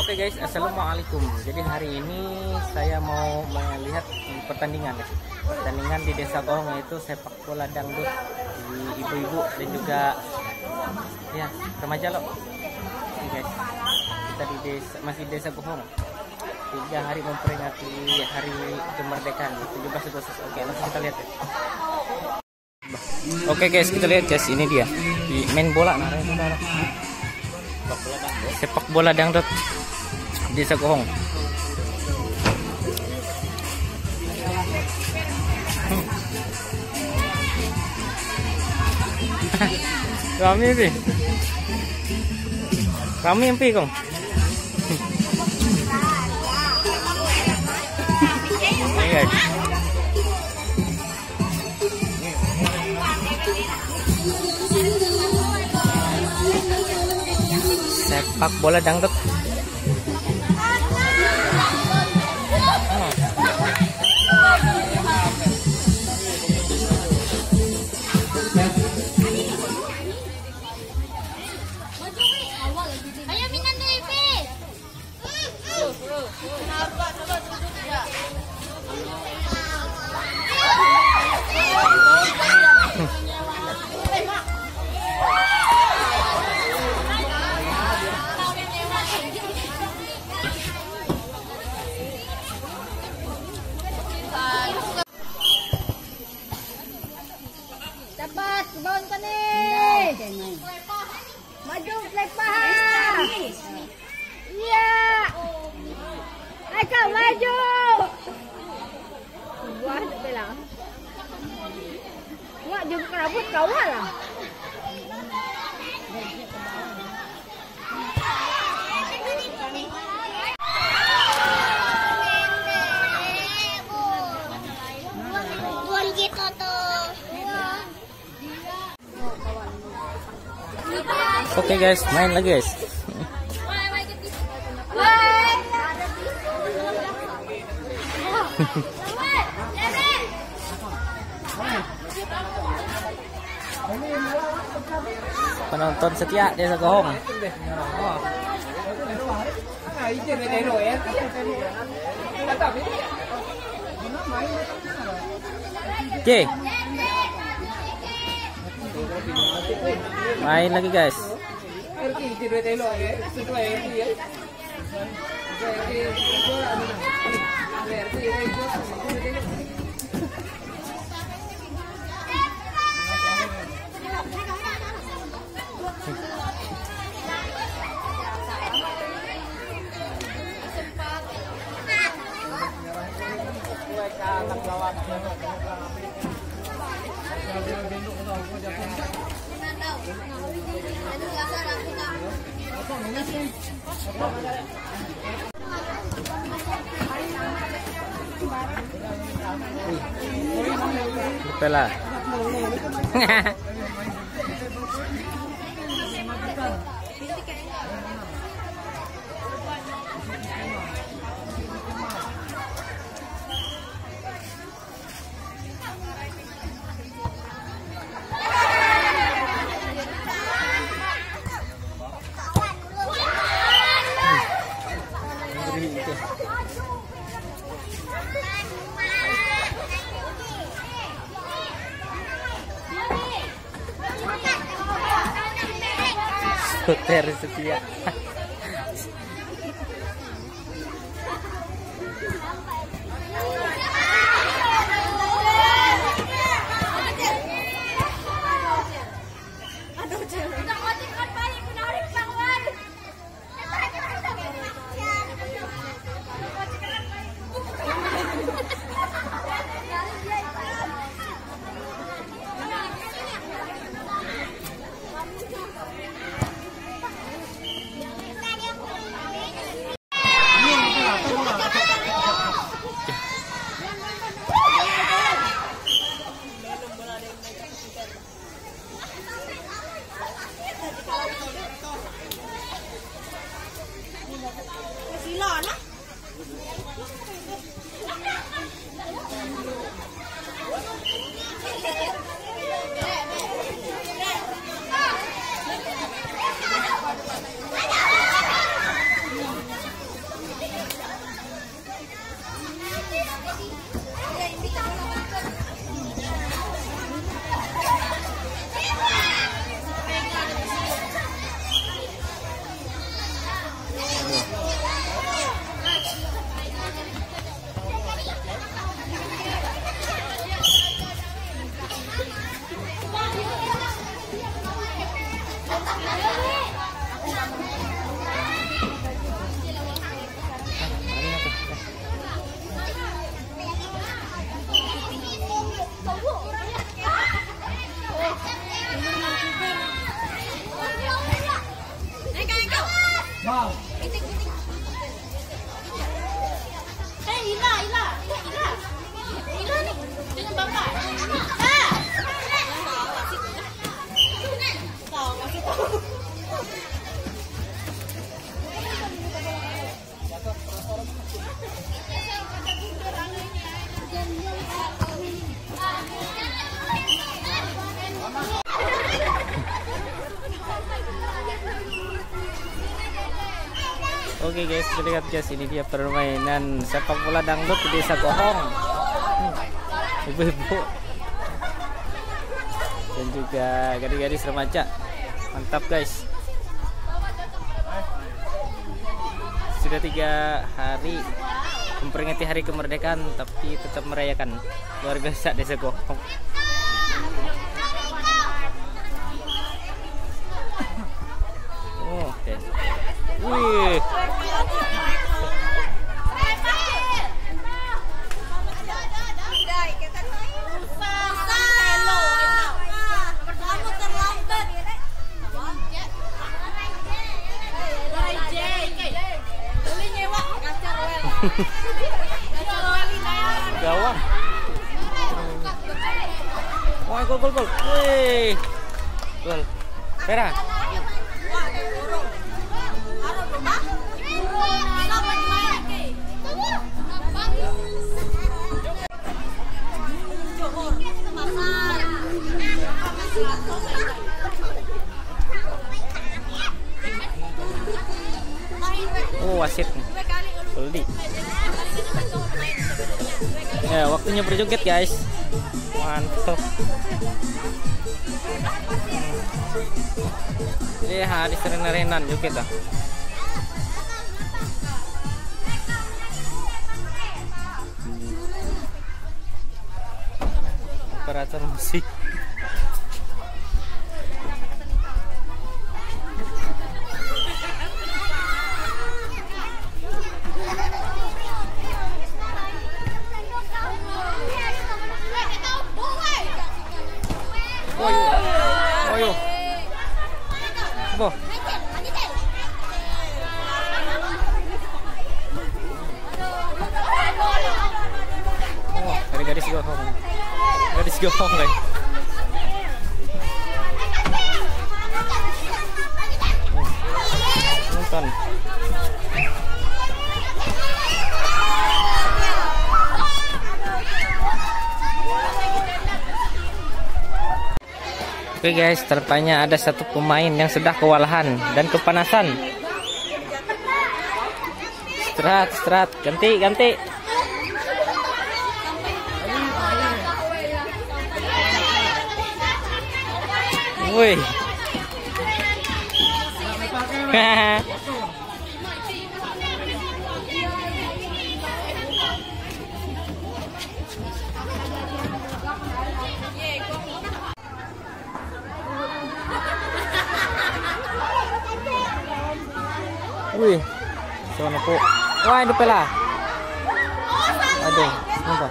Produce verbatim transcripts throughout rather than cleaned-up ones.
Oke guys, assalamualaikum. Jadi hari ini saya mau melihat pertandingan ya. Pertandingan di Desa Gohong, yaitu sepak bola dangdut di ibu-ibu dan juga ya remaja loh. Oke guys, kita di desa, masih di Desa Gohong. Tiga hari memperingati hari kemerdekaan tujuh belas Agustus. Oke, langsung kita lihat ya. Oke guys, kita lihat guys, ini dia di main bola nah, sepak bola dangdut Desa Gohong. Rame sih, rame empi kong. Guys, sepak bola dangdut. Cepat, bangun ka nih. Maju, flag paha. Iya. Ayo maju. Buat bilang. Nggak jumpa rambut kau lah. Tuan kita tuh. Oke guys, main lagi guys. Penonton setia Desa Gohong. Oke, main lagi guys. Betul. Puter setia. Oke guys, lihat guys, ini dia permainan sepak bola dangdut di Desa Gohong. Ibu-ibu dan juga gadis-gadis remaja, mantap guys. Sudah tiga hari memperingati hari kemerdekaan, tapi tetap merayakan. Luar biasa Desa Gohong. Oh, oke. Wih. Gawang. Wah, gol gol gol. Wih. Gol. Pera. Oh, wasit. Goldi. Ya, waktunya berjoget guys. Mantap. Lihat, di renan joget ah. Operator musik. Oyo. Boh. Oh, ada gadis Gohong. Gadis Gohong guys. Nonton. Oke guys, ternyata ada satu pemain yang sudah kewalahan dan kepanasan. Istirahat, istirahat, ganti, ganti. Wih. Wih, sana po. Wah, itu pela. Aduh, apa?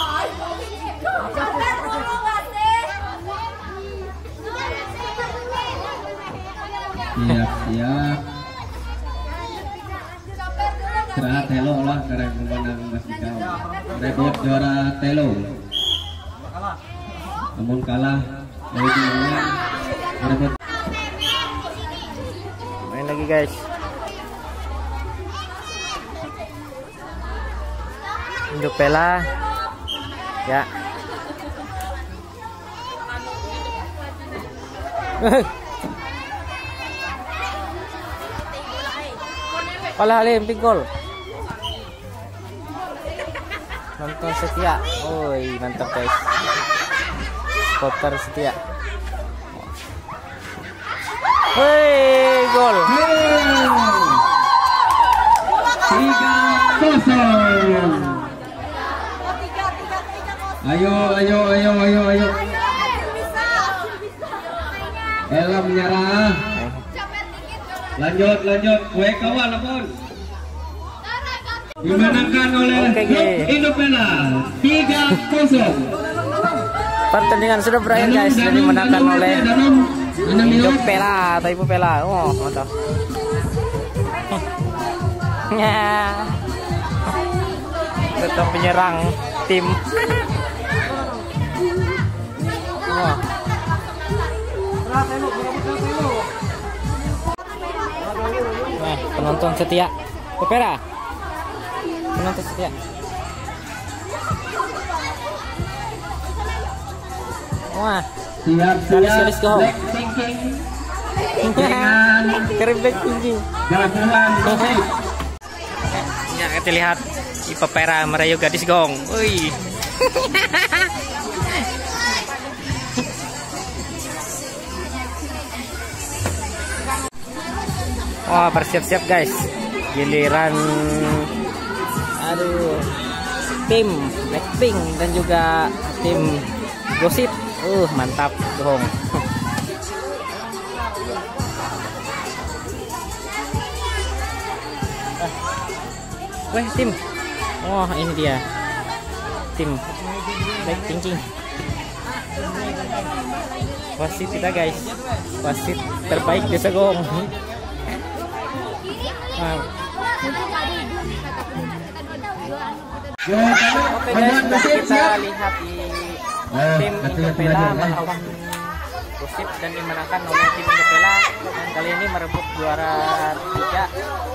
Siap, siap. Istirahat telo lah karena kemana Mas Dikau. Rebut juara telo. Namun kalah dari duluan. Rebut. Main lagi guys. Induk pela. Ya. Pala halim pinggol. Nonton setia. Woi, mantap guys. Spotter setia. Woi, gol. Tiga kosong. Ayo, ayo, ayo, ayo, ayo. Helm menyerah. Lanjut, lanjut. Kue kawan, lapor. Dimenangkan oleh klub Indopela tiga kosong. Pertandingan sudah berakhir guys, dan dimenangkan oleh Indopela atau Ibu Pela. Oh, mantap. Tetap penyerang tim. Wah. Nah, penonton setia Popera. Penonton setia. Wah. Siap-siap go. Black Thinking dengan Keren Black Thinking. gabungan musik. Ya, kita lihat si Popera merayu gadis gong. Wih. Wah, bersiap-siap guys. Giliran aduh tim Blackpink dan juga tim Gossip. Uh, mantap dong. Weh, tim. Wah, ini dia. Tim Blackpink. Wasit kita guys. Wasit terbaik di Segong. Wow. Oke guys, kita lihat di tim Indopela melawan Gossip dan dimenangkan oleh tim Indopela, dan kali ini merebut juara tiga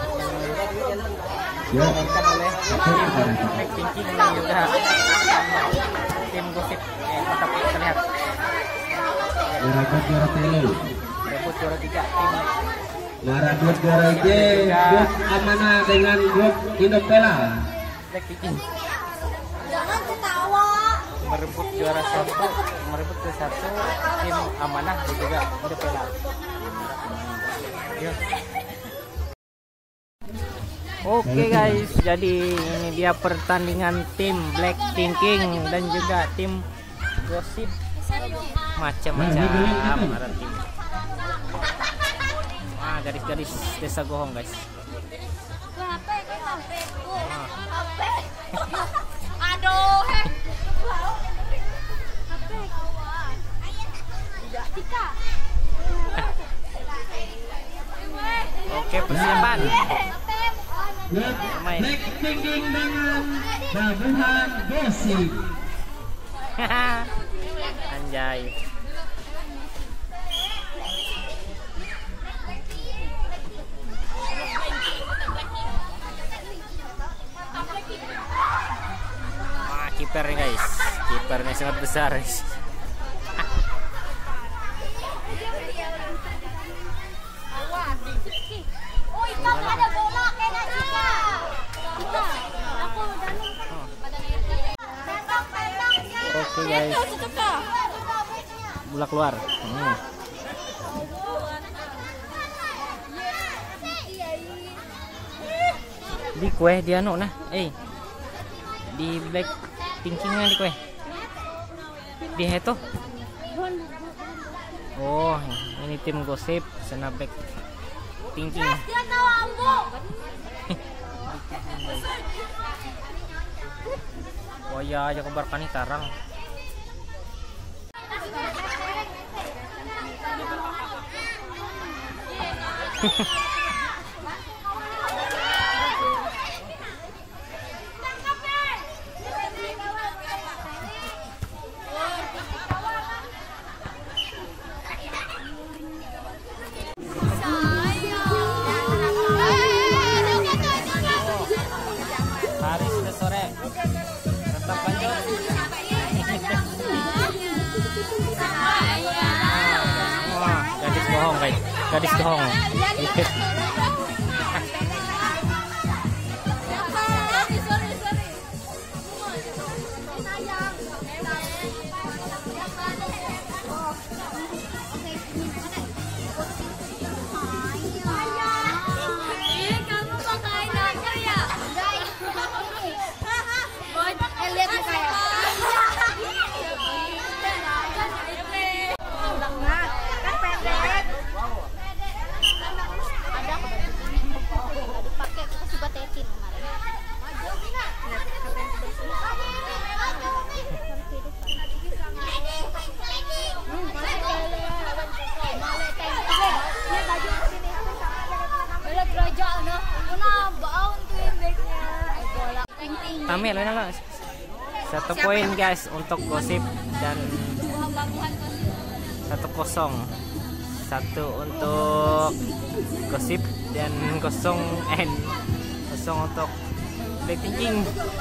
yang dimainkan oleh tim Blackpink dan juga tim Gossip. Eh, mantap, kita lihat Merebut juara telu. merebut juara tiga tim Merebut juara J, grup Amanah dengan grup Indopela. Blackpink. Jangan ketawa. Merebut juara satu, merebut ke satu tim Amanah dan juga Indopela. Yuk. Oke guys, jadi ini dia pertandingan tim Blackpink dan juga tim Gossip. Macam-macam ada tim. Ah, gadis-gadis Desa Gohong guys. Aduh. Oke, persiapan. Main. Black Thinking dengan gabungan Gossip. Anjay. Wah, kipernya guys. Kipernya sangat besar guys. Oh, ikan ada bola kayak Cika. Cika. Aku udah nih. Oke guys. Bola keluar. Hmm. Di kue dia anu nah. Eh. Di Black Pinkingnya di kue. Di heto. Oh, ini tim Gossip sana Black Pinking. Dia tahu ambo. Oh ya, aja kebarkan nih tarang. Hari sudah sore. Tetap lanjut. Wah, gadis bohong guys. Gadis bohong. Tamil lah. Satu poin guys untuk Gossip dan Satu kosong. Satu untuk Gosip dan kosong N kosong untuk Blackpink.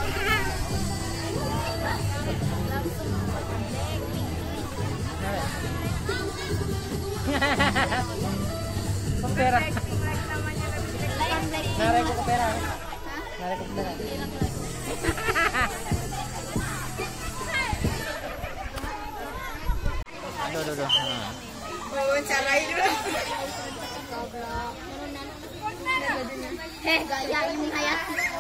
Kopera. Narik ke kopera. Narik ke kopera. Aduh, aduh, aduh. Wawancarai dulu. Eh, gaya ini ayat.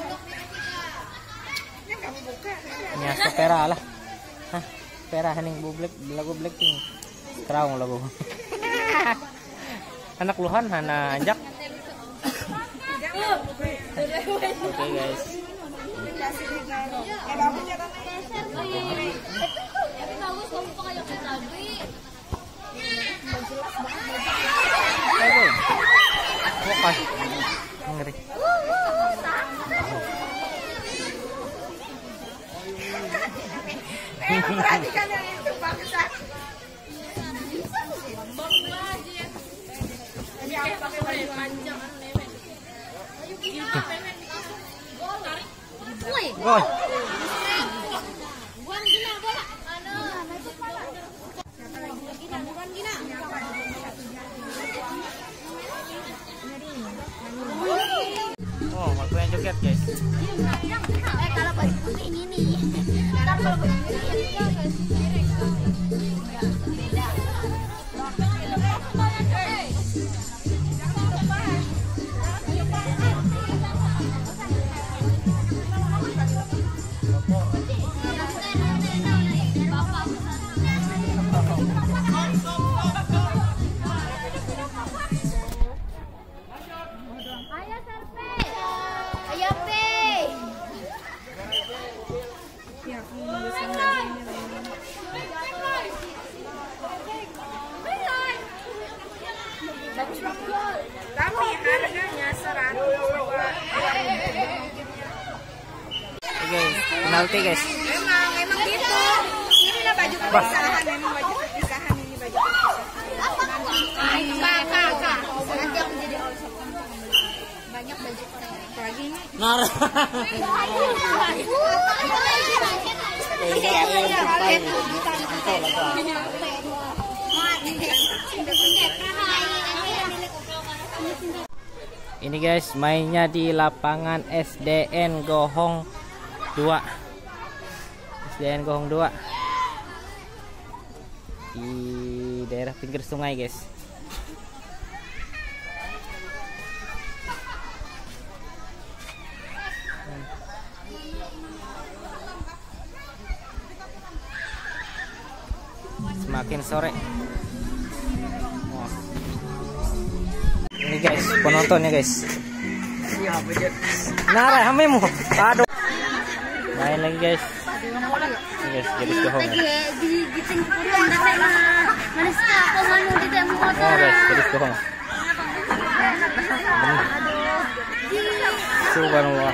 Ini asal pera lah. Hah, pera hening bublek lagu Blackpink. Terang lagu. Anak luhan hana anjak. Oke okay, guys. Aduh. Wah, ngeri. Perhatikan yang itu bangsat. Pakai baju panjang Woi. Gol. Buan gina bola. Oh, waktu yang joget guys. Eh kalau baju ini nih. Ntar kalau baju ini guys. Tapi harganya seratus. Oke, penalti guys. Memang, memang gitu. Inilah baju perpisahan, memang baju perpisahan ini baju perpisahan. Kak, kak, kak. Nanti aku jadi banyak baju lagi. Nar. Ini guys mainnya di lapangan S D N Gohong dua. S D N Gohong dua di daerah pinggir sungai guys. Semakin sore. Ini guys, penontonnya guys. Nara, hamemu. Aduh. Main lagi guys. Ini guys, jadi bohong. Di di di tingkuran dah na. Manis ka ako ngano di demo motor. Oh guys, jadi bohong. Subhanallah.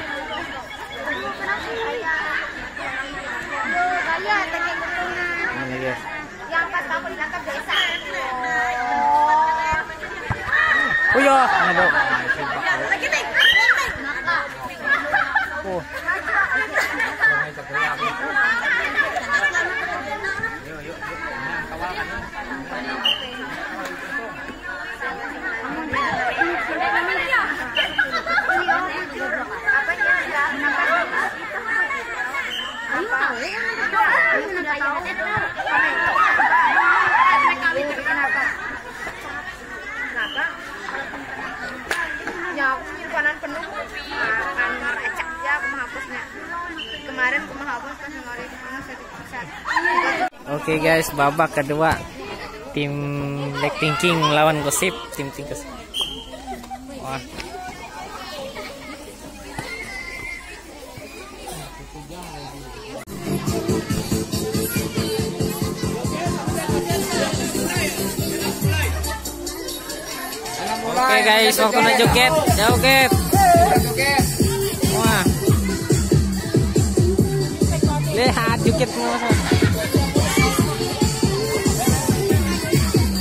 Ini guys. Yang pas kamu ditangkap desa. Oh ya, nabo. Lagi nih. Oh. Simpanan penuh kan ecak ya aku menghapusnya kemarin aku menghapus pas ngori mana saya. Oke guys, babak kedua tim Blackpink lawan Gosip, tim tim Gosip. Wah. Oke guys, waktunya joget, joget. Wah. Lihat joget semua.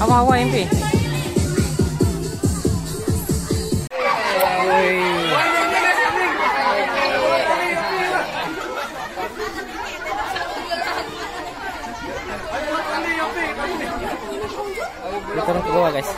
Hawa-hawa M P. Turun ke bawah guys.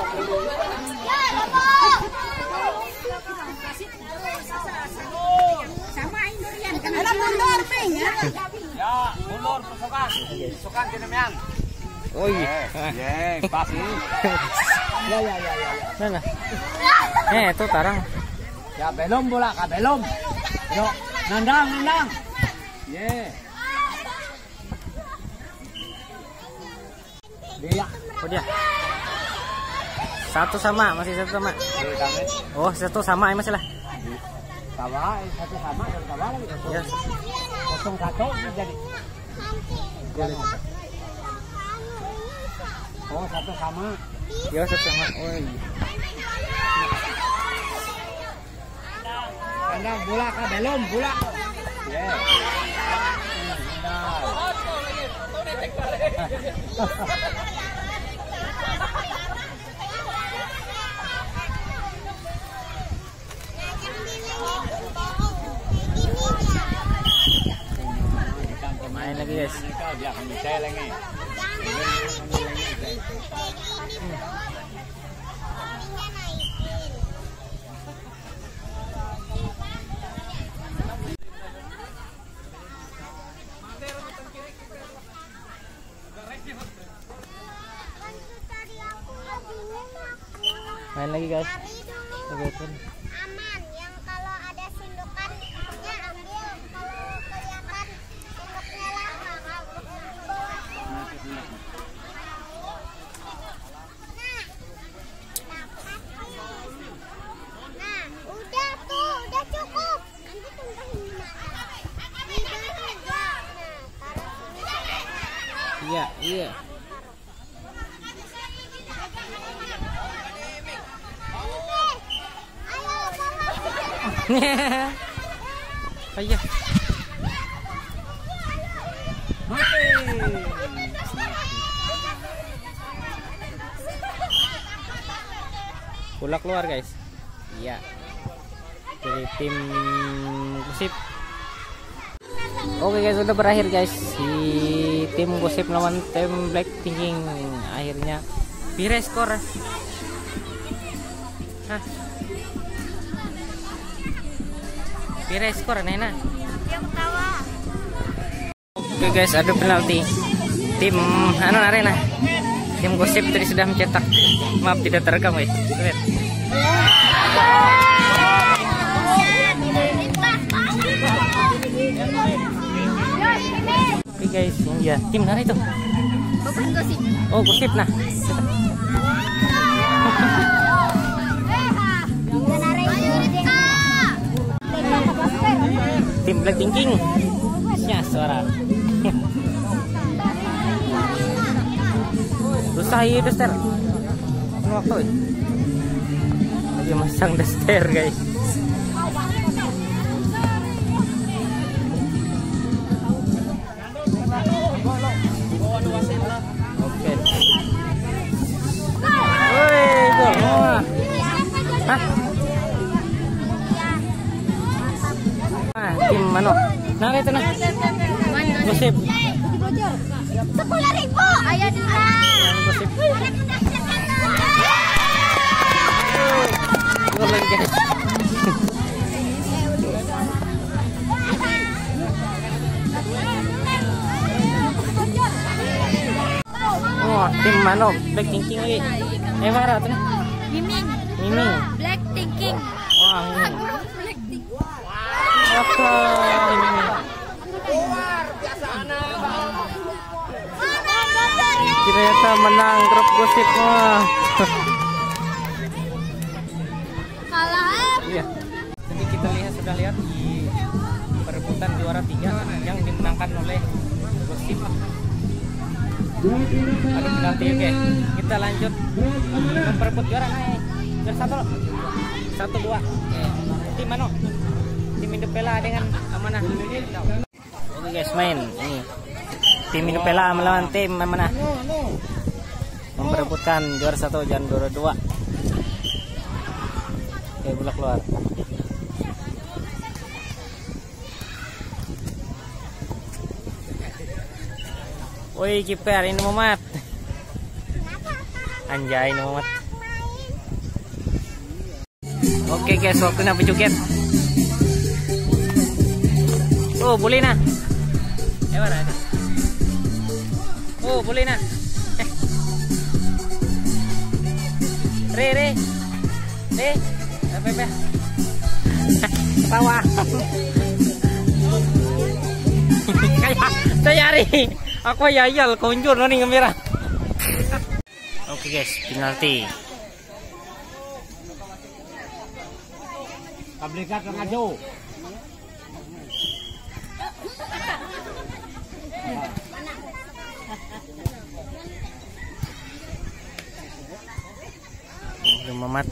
Ya, mundur pasukan. Pasukan dinamian. Oh iya. Ya, pas ini. Ya, ya, ya, ya. Mana? Eh, itu tarang. Ya, belum bola, kak belum. Yuk, nandang, nandang. Ye. Dia. Oh dia. Satu sama, masih satu sama. Oh, satu sama ya masih lah. Sama, satu sama, satu sama lagi. Ya. Kosong satu jadi. Oh, satu sama. Ya, satu sama. Oh iya. Nandang bola, kak belum bola. Ye. Main lagi guys. Main lagi guys. Oke, pun. Aman, yang kalau ada sindukannya ambil, kalau kelihatan sinduknya lama kalau bawah. Nah, udah tuh, udah cukup. Nanti tumbuhin gimana? Tinggal aja. Nah, taruh sini. Iya, iya. Ayo. Bola keluar guys. Iya. Dari tim Gosip. Oke guys, sudah berakhir guys. Si tim Gosip lawan tim Black Thinking. Akhirnya pire skor. Hah? Pire skor Nena? Yang tawa. Oke guys, ada penalti. Tim anu Arena. Tim Gosip tadi sudah mencetak. Maaf tidak terekam guys. Lihat. Oke guys, ini ya tim mana itu? Bukan Gosip. Oh Gosip nah. Tim Black Thinking. Ya suara. Susah ya daster. Ini waktu. Lagi masang daster guys. Oke. Woi, gol. Hah? Ah, tim mana? Nah, itu nah. Gosip. Sepuluh ribu. Ayo dulu. Gosip. Gol lagi guys. Oh, tim mana? Black Thinking lagi. Eh, mana tuh? Miming. Miming. Black Thinking. Wah, Miming. Black Thinking. Oke, Miming. Ternyata menang grup Gosip. Wah. Kalah. Iya. Jadi kita lihat sudah lihat di perebutan juara tiga yang dimenangkan oleh Gosip. Ada penalti oke. Kita lanjut memperebut juara naik. Juara satu loh. Satu dua. Tim mana? Tim Indopela dengan Amanah. Oke guys, main ini. Tim Indopela melawan tim Amanah. Memperebut memperebutkan juara satu dan juara dua. Oke, bola keluar. Woi, kiper ini Muhammad. Anjay ini Muhammad. Oke guys, waktunya pejoget. Oh, boleh nah. Eh, mana? Oh, boleh nah. Eh. Re, re. Re. Apa apa? Tawa. Kayak saya nyari. Aku yayal konjur nih kamera. Oke guys, penalti. Kablikat ngaju. Muhammad.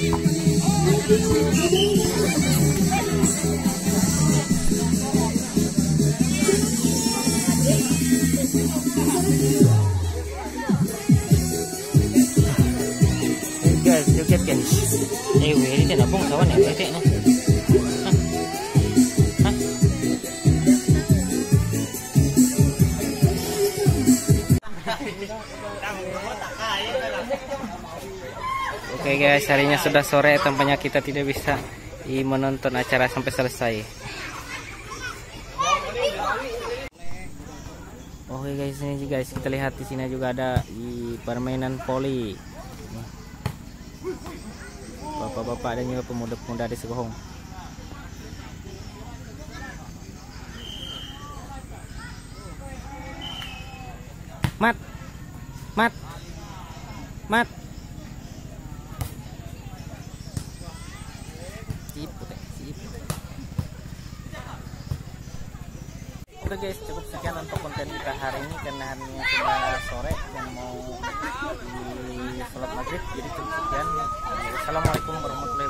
Guys, joget guys. Eh, weh, ini tidak bong sawan ya, tetek nih. Hah? Hah? Oke guys, harinya sudah sore, tampaknya kita tidak bisa menonton acara sampai selesai. Oke guys, ini guys kita lihat di sini juga ada di permainan voli. Bapak-bapak dan juga pemuda-pemuda di Segohong. Mat, mat, mat. Oke guys, cukup sekian untuk konten kita hari ini karena harinya sudah sore dan mau di sholat maghrib, jadi cukup sekian. Assalamualaikum warahmatullahi wabarakatuh.